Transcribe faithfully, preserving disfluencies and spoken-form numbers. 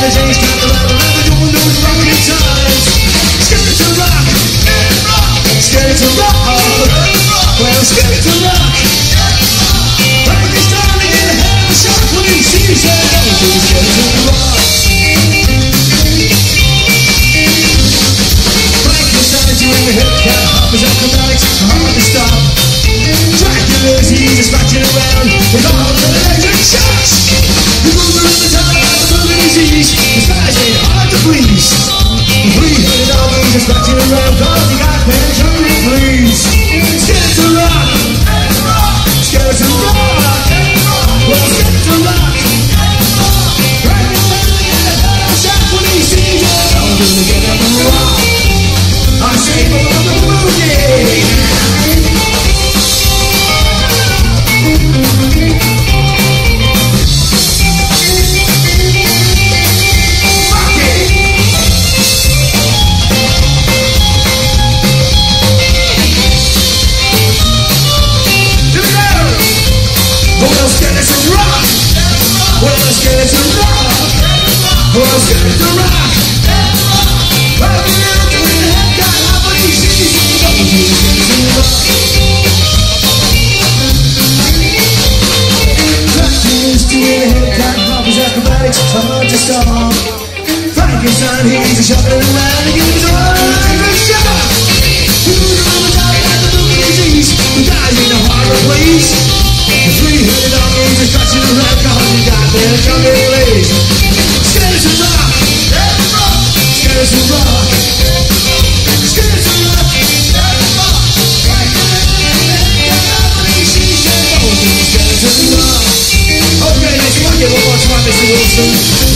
the days turn around and never doing those rockin' times. Skeleton rock, skeleton rock, well, skeleton rock. Everybody's trying to get ahead of the shock when he sees it. Skeleton rock. Frankenstein's you in the hip cat, hoppers, acrobatics, hard to stop. Dracula's he's just scratching around with all the electric shocks. The movement of the time of the moving disease, the skies ain't hard to please. The three-headed always just scratching around, cause he got penetrating fleas. Skeleton rock, skeleton rock, well, skeleton rock. Frankenstein in the head of a shock when he sees it. I'm gonna get up and rock. I say, but I'm the movie. Skeleton rock, well, skeleton rock. Well, the little twin head got hot when he sees it. Skeleton rock. Dracula's doing a head got hoppers, acrobatics, hard to stop. Frankenstein, he's a shuffling around and gives a electric shock. Who's on the top of the moving disease? Who dies in a horror place? The three-headed donkeys are scratching around, cause he got their jungle ways. Skeleton rock, skeleton rock, skeleton rock, skeleton rock. Skeleton rock. Okay, let's rock it one more time, Mister Wilson.